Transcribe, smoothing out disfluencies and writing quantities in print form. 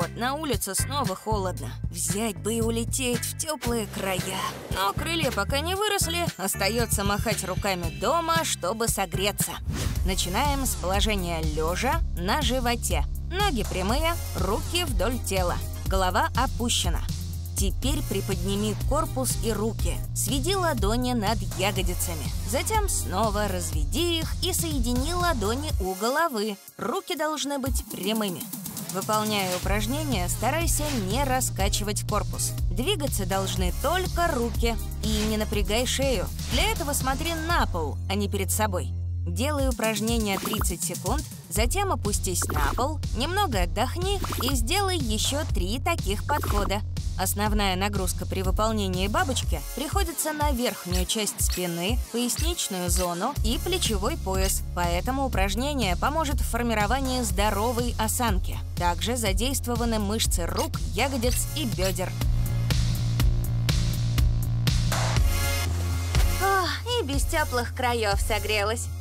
Вот, на улице снова холодно. Взять бы и улететь в теплые края. Но крылья пока не выросли, остается махать руками дома, чтобы согреться. Начинаем с положения лежа на животе. Ноги прямые, руки вдоль тела. Голова опущена. Теперь приподними корпус и руки. Сведи ладони над ягодицами. Затем снова разведи их и соедини ладони у головы. Руки должны быть прямыми. Выполняя упражнения, старайся не раскачивать корпус. Двигаться должны только руки. И не напрягай шею. Для этого смотри на пол, а не перед собой. Делай упражнение 30 секунд, затем опустись на пол, немного отдохни и сделай еще 3 таких подхода. Основная нагрузка при выполнении бабочки приходится на верхнюю часть спины, поясничную зону и плечевой пояс, поэтому упражнение поможет в формировании здоровой осанки. Также задействованы мышцы рук, ягодиц и бедер. Ох, и без теплых краев согрелась.